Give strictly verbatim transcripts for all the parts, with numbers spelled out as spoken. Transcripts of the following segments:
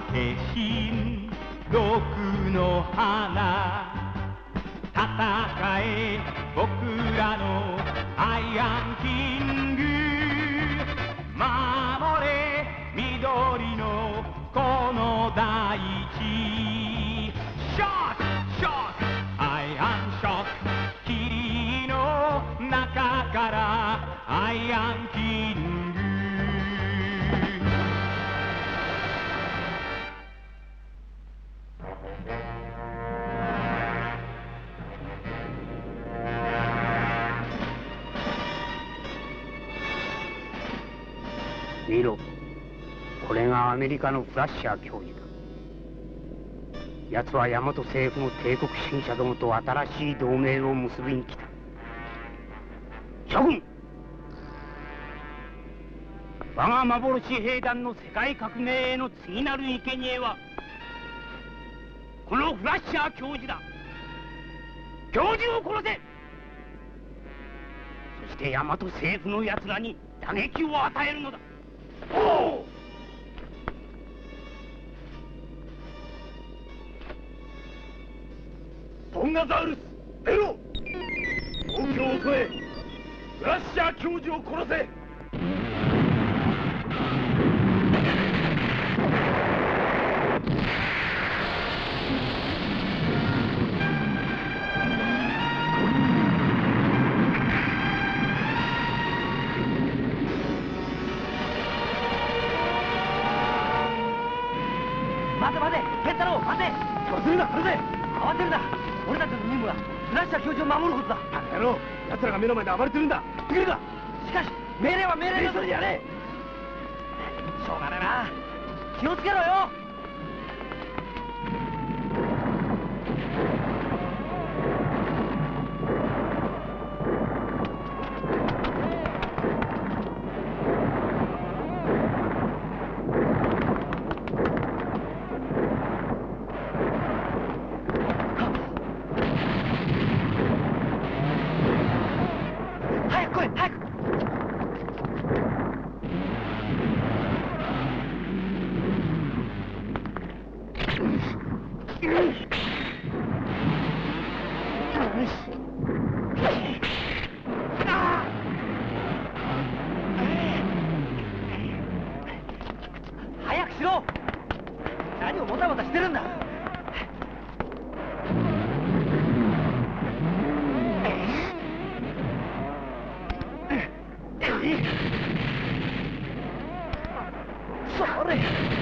化身毒の花戦え僕らのアイアンキング守れ緑のこの大地ショックショックアイアンショック霧の中からアイアンキング見ろ、これがアメリカのフラッシャー教授だ。奴は大和政府の帝国主義者どもと新しい同盟を結びに来た。諸君、我が幻兵団の世界革命への次なる生贄はこのフラッシャー教授だ。教授を殺せ。そして大和政府の奴らに打撃を与えるのだ。おう。トンガザウルス出ろ。東京を襲え。フラッシャー教授を殺せ。 待て待て、健太郎待て。そうするな、来るぜ。慌てるな。俺たちの任務はフラッシャー教授を守ることだ。 バカ野郎、奴らが目の前で暴れてるんだ。 できるか。しかし命令は命令だ。 それでやれ。 しょうがないな。気をつけろよ。早くしろ。何をもたもたしてるんだ。それ。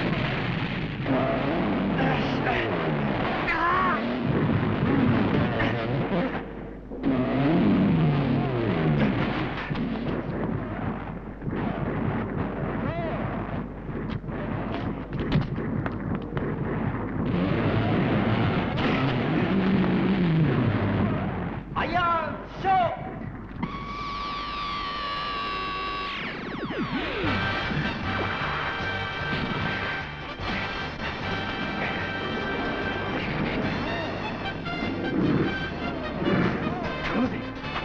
アイアンショー。頼むぜ。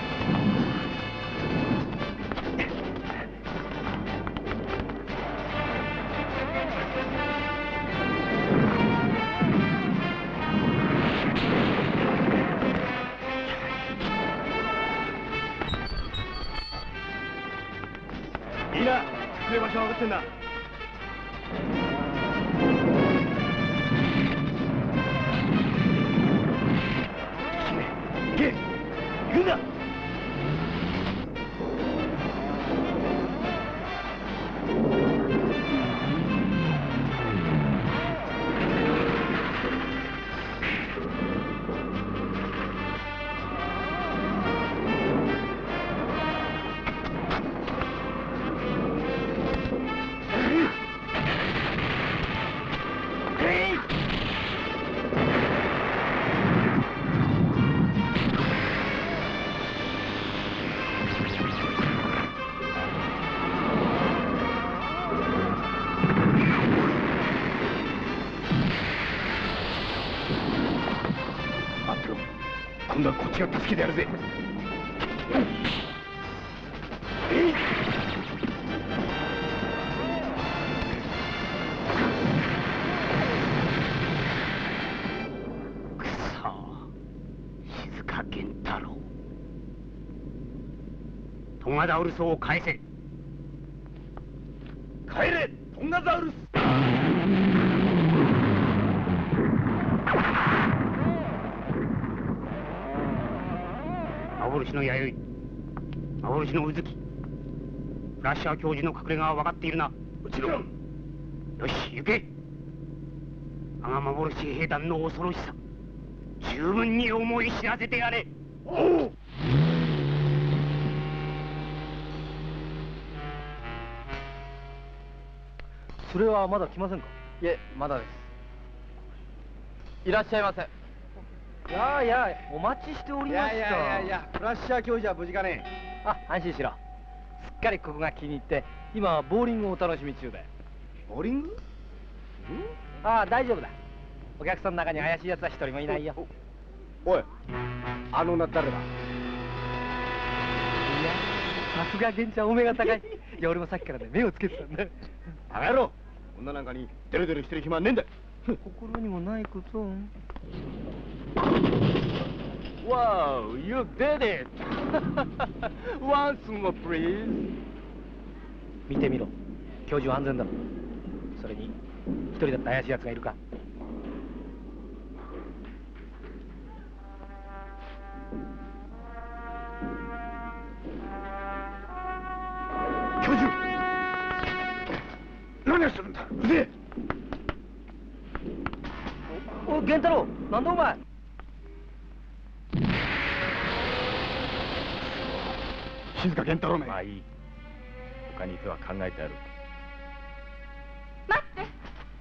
いいな、隠れ場所は分かってんだ。行け、行くんだ。今度はこっちが助けてやるぜ。えい。 トンガザウルスを返せ。 帰れトンガザウルス。 幻の弥生、幻のうずき、フラッシャー教授の隠れ家は分かっているな。 もちろん。 よし行け。我が幻兵団の恐ろしさ十分に思い知らせてやれ。 おう。 それはまだ来ませんか？いえ、まだです。いらっしゃいませ。いやいや、お待ちしておりました。 いやいやいやいや、フラッシャー教授は無事かね。 あ、安心しろ。すっかりここが気に入って、今はボーリングをお楽しみ中で。 ボーリング？ ああ、大丈夫だ。お客さんの中に怪しい奴は一人もいないよ。 おい、あの女誰だ？ いや、さすが源ちゃんお目が高い。いや、俺もさっきからね、目をつけてたんだ。 バカ野郎、女なんかにデレデレしてる暇はねえんだ。 心にもないこと。 Wow, you did it! Once more, please. 見てみろ。教授は安全だろ。それに、一人だって怪しい奴がいるか。 教授、何をするんだ。うぜえ。 お、お、源太郎、なんだお前。 静か源太郎め。 まあいい。他に手は考えてある。 待って。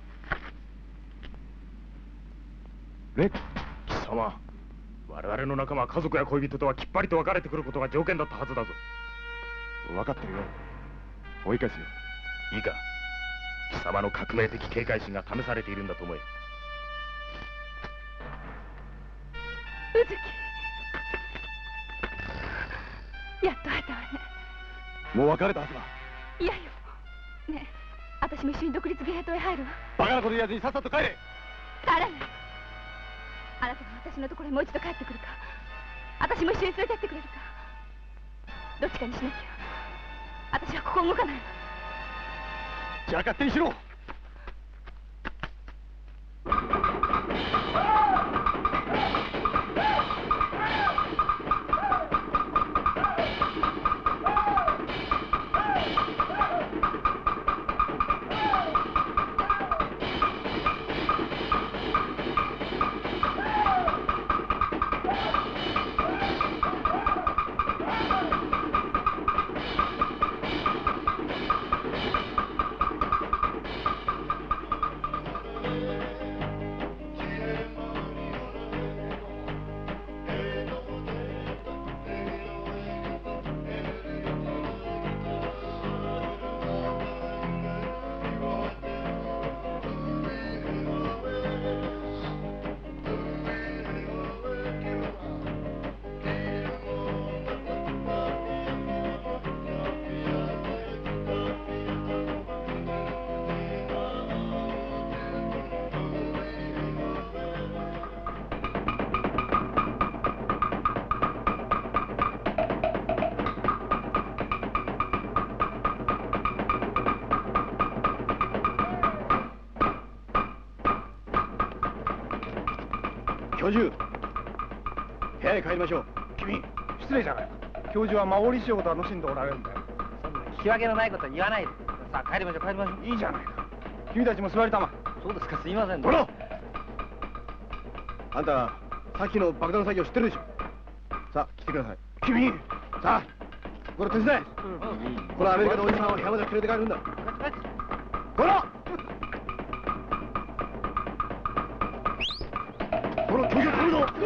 ね、貴様。我々の仲間は家族や恋人とはきっぱりと別れてくることが条件だったはずだぞ。 分かってるよ。追い返すよ。 いいか。貴様の革命的警戒心が試されているんだと思え。 うずき。やっと会えたわね。 もう別れたはずだ。 いやよ。ねえ、私も一緒に独立芸兵へ入るわ。 バカなこと言わずにさっさと帰れ。 帰らない。あなたが私のところへもう一度帰ってくるか、私も一緒に連れてってくれるか、どっちかにしなきゃ私はここ動かないわ。 じゃあ勝手にしろ。教授、部屋へ帰りましょう。君、失礼じゃないか。教授は幻師を楽しんでおられるんだよ。 そんな引き分けのないことは言わないで。さあ帰りましょう帰りましょう。 いいじゃないか。君たちも座りたま。 そうですか、すいません。 ほら、あんたさっきの爆弾作業知ってるでしょ。さあ来てください。君、さあこれ手伝え。このアメリカのおじさんを部屋まで連れて帰るんだ。ほら、この教授を取るぞ。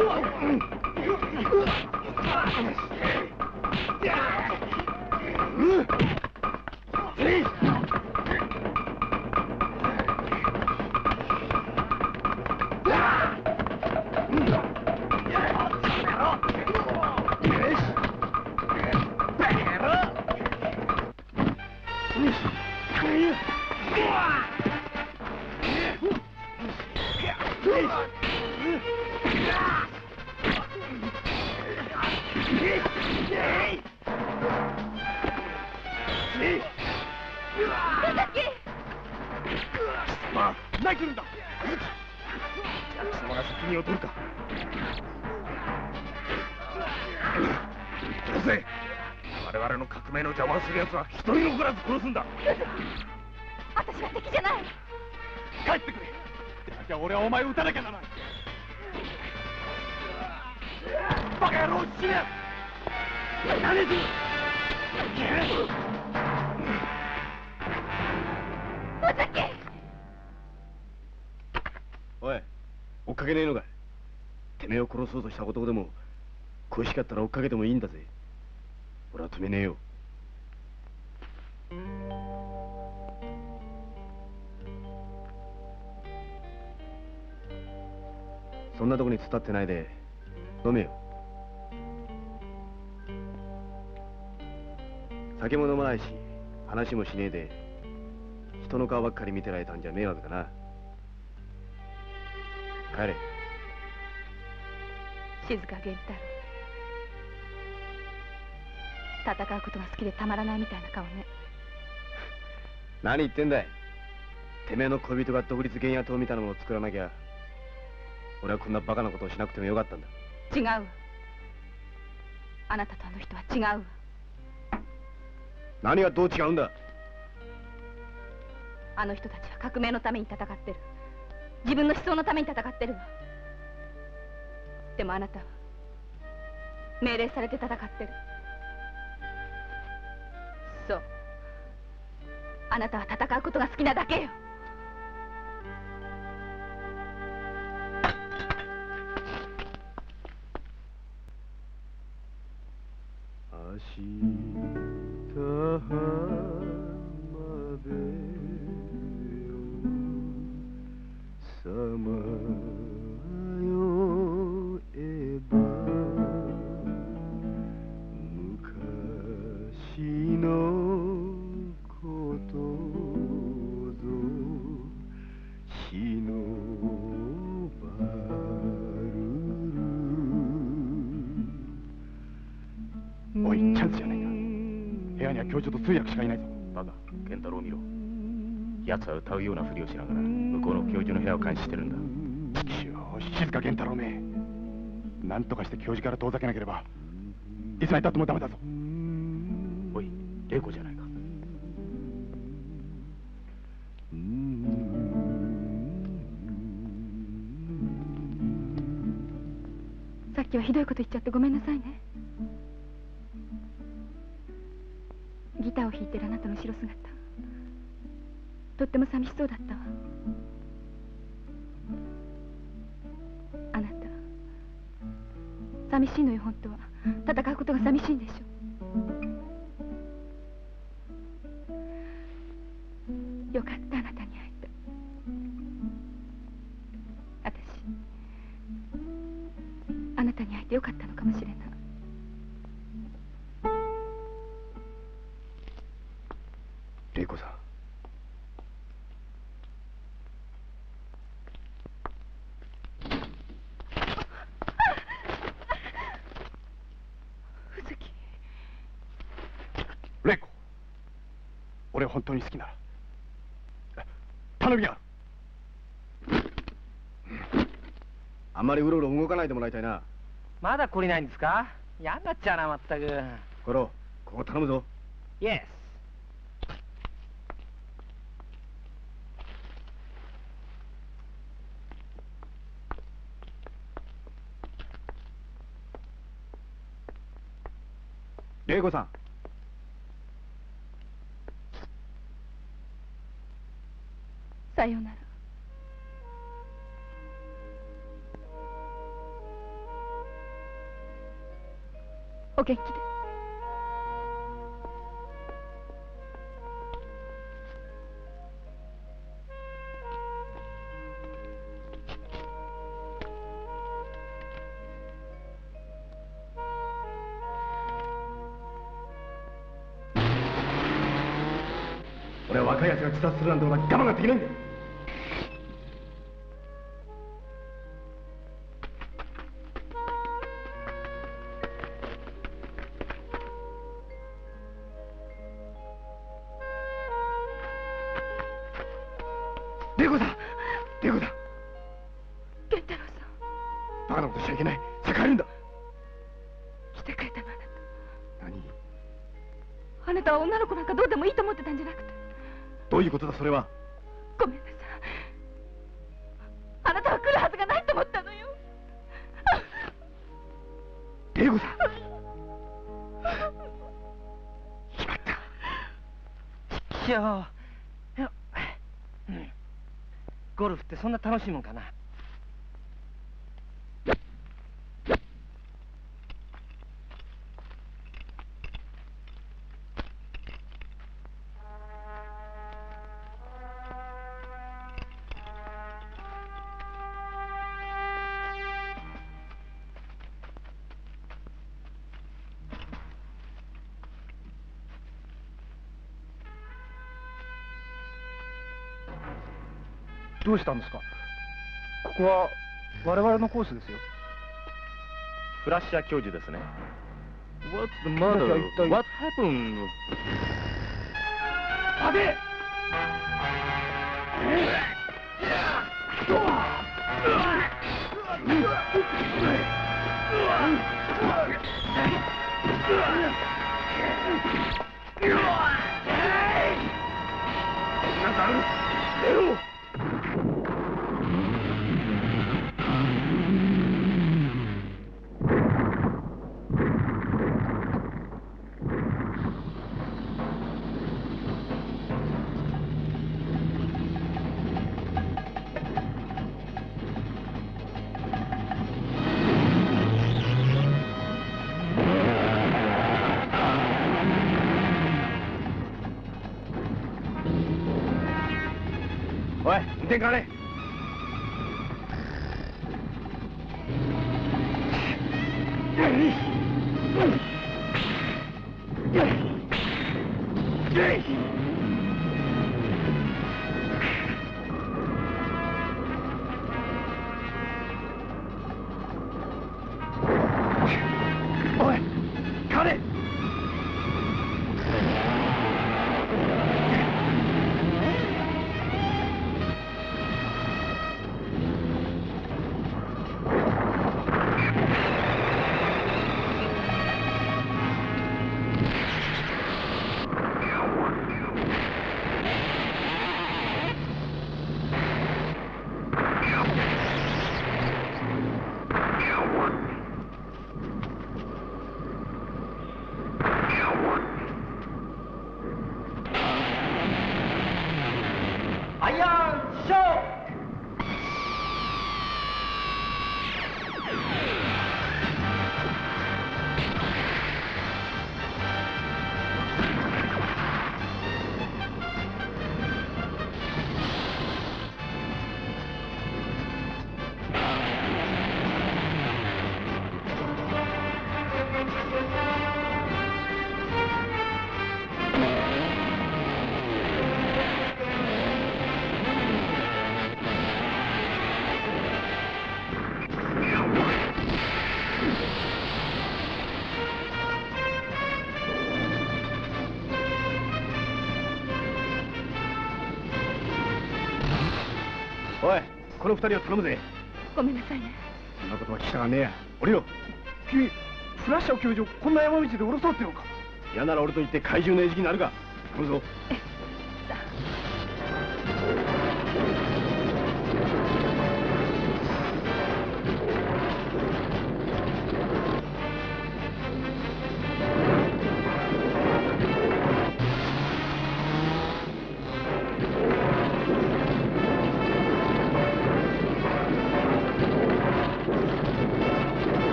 え尾崎！ まあ何するんだ。 貴様が責任を取るか。殺せ。我々の革命の邪魔をする奴は一人残らず殺すんだ。 私は敵じゃない。 帰ってくれ。でなきゃ俺はお前を撃たなきゃならない。バカ野郎、死ね。何する。 尾崎！ おい、追っかけねえのかい。てめえを殺そうとした男でも恋しかったら追っかけてもいいんだぜ。俺は止めねえよ。そんなとこに突っ立ってないで飲めよ。酒も飲まないし話もしねえで人の顔ばっかり見てられたんじゃ迷惑だな。帰れ。 静源太郎、戦うことが好きでたまらないみたいな顔ね。 何言ってんだい。てめえの恋人が独立原野党みたいなものを作らなきゃ俺はこんなバカなことをしなくてもよかったんだ。 違うわ。あなたとあの人は違うわ。 何がどう違うんだ。 あの人たちは革命のために戦ってる。自分の思想のために戦ってるわ。でもあなたは命令されて戦ってる。そう、あなたは戦うことが好きなだけよ。 明日浜辺よさまよえば昔のことぞ忍ばる。おい、チャンスじゃないか。部屋には教授と通訳しかいないぞ。 バカ、健太郎を見ろ。奴は歌うようなふりをしながら向こうの教授の部屋を監視してるんだ。 ちきしょう、静源太郎め。何とかして教授から遠ざけなければいつまでたってもダメだぞ。 おい、玲子じゃないか。 さっきはひどいこと言っちゃってごめんなさいね。ギターを弾いてるあなたの後ろ姿とっても寂しそうだったわ。あなた寂しいのよ。本当は戦うことが寂しいんでしょ。よかった、あなたに会えた。私あなたに会えてよかったのかもしれない。 玲子さん、 藤木。 玲子、俺本当に好きなら頼みがある。あんまりうろうろ動かないでもらいたいな。 まだ懲りないんですか。嫌になっちゃうな、まったく。 コロ、ここ頼むぞ。 イエス。 玲子さん、 さようなら。お元気で。 俺は若い奴が自殺するなんてことは我慢ができないんだよ。 玲子さん、玲子さん。 源太郎さん。 バカなことしちゃいけない。さあ帰るんだ。 来てくれたのあなた。 何？ あなたは女の子なんかどうでもいいと思ってたんじゃなくて。 どういうことだそれは。 ごめんなさい。あなたは来るはずがないと思ったのよ。 玲子さん。しまった。 いや、いや、うん、ゴルフってそんな楽しいもんかな。 どうしたんですか？ここは我々のコースですよ。 フラッシャー教授ですね。What's the 君たちは matter? 一体 What happened? 待て！なんかある？出ろ！おい、運転かね。おい、金！ アイアンショー。 おい、この二人を頼むぜ。 ごめんなさいね。 そんなことは聞きたがねえや。降りろ。 君、フラッシャー教授をこんな山道で降ろそうってのか？ 嫌なら俺と言って怪獣の餌食になるが。頼むぞ。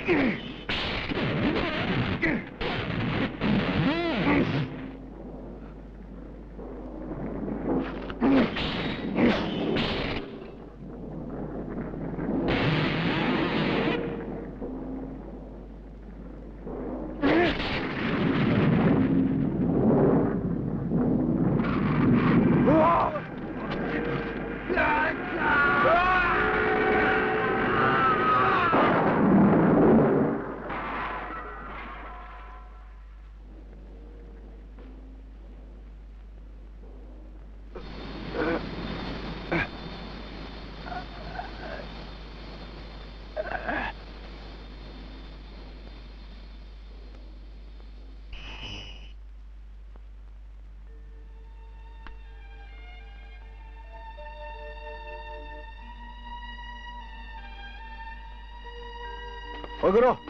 おいクロ。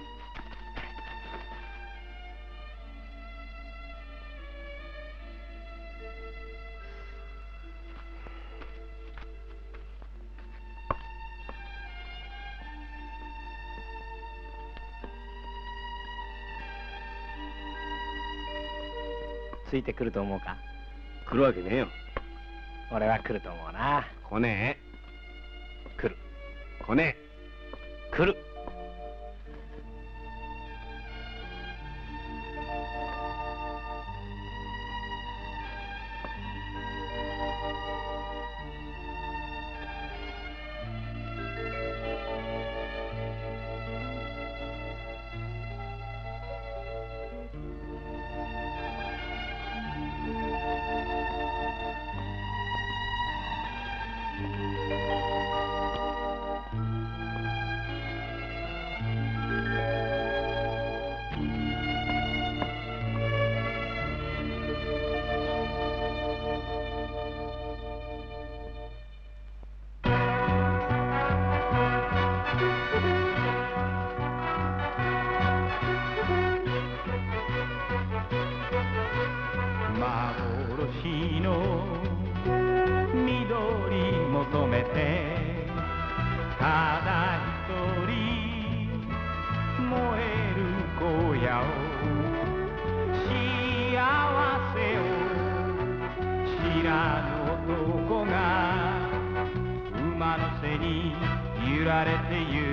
ついてくると思うか？ 来るわけねえよ。 俺は来ると思うな。 来ね来る。 え。来ね来る。 幻の緑求めてただ一人燃える荒野を幸せを知らぬ男が馬の背に揺られてゆく